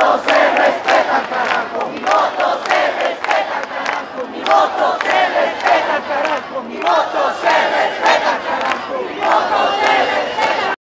voto se respeta, carajo. Mi voto se respeta, carajo. Mi voto se respeta, carajo. Mi voto se respeta, carajo. Mi voto se respeta.